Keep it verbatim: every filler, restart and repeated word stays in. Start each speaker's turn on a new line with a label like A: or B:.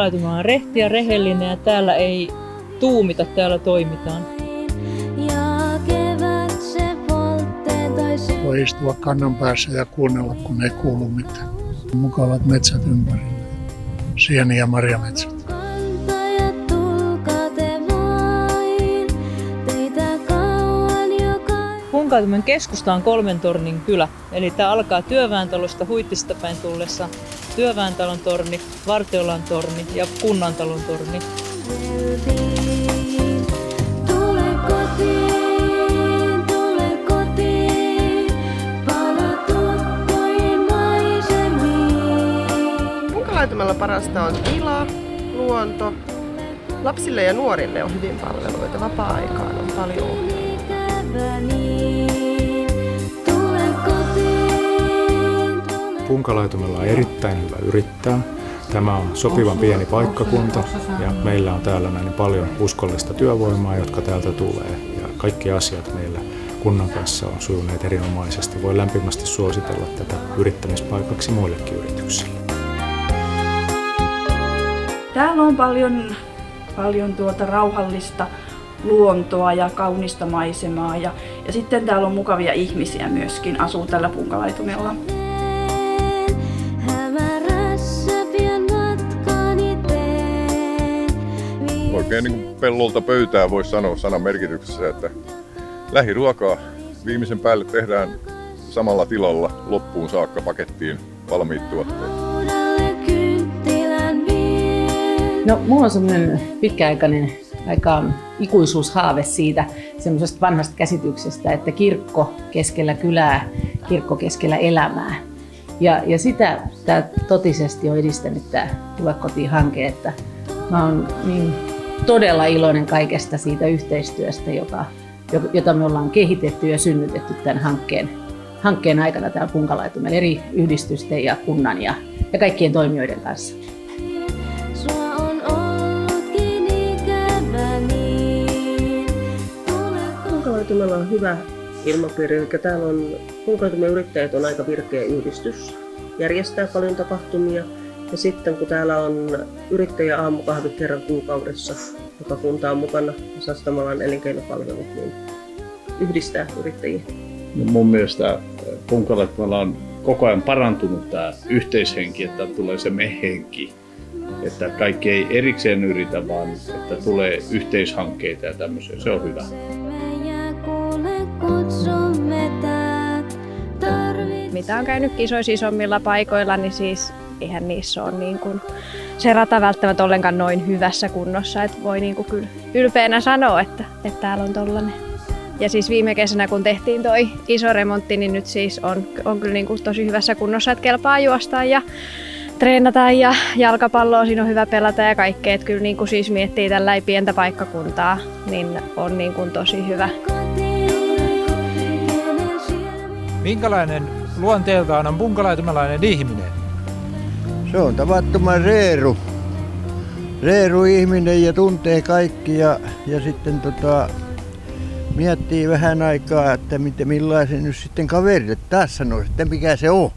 A: Punkalaituma on rehti ja rehellinen ja täällä ei tuumita, täällä toimitaan.
B: Voi istua kannan päässä ja kuunnella, kun ei kuulu mitään. Mukavat metsät ympärillä. Sieni- ja marjametsät.
A: Punkaitumen keskusta on kolmen tornin kylä, eli tämä alkaa Työväentalosta Huittista päin tullessa Työväentalon torni, Vartiolan torni ja Kunnantalon torni.
C: Punkalaitumella parasta on tila, luonto. Lapsille ja nuorille on hyvin palveluita. Vapaa-aikaan on paljon ohjelmia.
D: Punkalaitumella on erittäin hyvä yrittää. Tämä on sopivan pieni paikkakunta ja meillä on täällä näin paljon uskollista työvoimaa, jotka täältä tulee. Ja kaikki asiat meillä kunnan kanssa on sujuneet erinomaisesti. Voi lämpimästi suositella tätä yrittämispaikaksi muillekin yrityksille.
E: Täällä on paljon, paljon tuota rauhallista luontoa ja kaunista maisemaa ja, ja sitten täällä on mukavia ihmisiä myöskin, asuu tällä Punkalaitumella.
F: Oikein niin kuin pellolta pöytään voisi sanoa sanan merkityksessä, että lähiruokaa viimeisen päälle tehdään samalla tilalla loppuun saakka pakettiin valmiit tuotteet.
G: No, mulla on semmoinen pitkäaikainen aika ikuisuushaave siitä semmoisesta vanhasta käsityksestä, että kirkko keskellä kylää, kirkko keskellä elämää. Ja, ja sitä tämä totisesti on edistänyt tämä Tule kotiin-hanke, että mä oon niin todella iloinen kaikesta siitä yhteistyöstä, joka, jota me ollaan kehitetty ja synnytetty tämän hankkeen, hankkeen aikana täällä Punkalaitumella eri yhdistysten ja kunnan ja, ja kaikkien toimijoiden kanssa.
H: Punkalaitumella on hyvä ilmapiiri, eli täällä on Punkalaitumien yrittäjät on aika virkeä yhdistys, järjestää paljon tapahtumia. Ja sitten kun täällä on yrittäjä aamukahvit kerran kuukaudessa, joka kunta on mukana Sastamalan elinkeinopalvelut, niin yhdistää yrittäjiä.
I: No mun mielestä Punkalaitumella on koko ajan parantunut tämä yhteishenki, että tulee se me-henki. Että kaikki ei erikseen yritä, vaan että tulee yhteishankkeita ja tämmöisiä. Se on hyvä.
J: Mitä on käynyt kisoissa isommilla paikoilla, niin siis eihän niissä ole niin kuin se rata välttämättä ollenkaan noin hyvässä kunnossa, että voi niin kuin kyllä ylpeänä sanoa, että, että täällä on tollainen. Ja siis viime kesänä kun tehtiin toi iso remontti, niin nyt siis on, on kyllä niin kuin tosi hyvässä kunnossa, että kelpaa juosta ja treenata ja jalkapalloa siinä on hyvä pelata ja kaikkea. Että kyllä niin kuin siis miettii tällä pientä paikkakuntaa, niin on niin kuin tosi hyvä.
K: Minkälainen luonteeltaan on punkalaitumelainen ihminen?
L: Se on tavattoman reeru. Reeru ihminen ja tuntee kaikki ja, ja sitten tota, miettii vähän aikaa, että miten, millaisen nyt sitten kaverit taas sanoo, että mikä se on.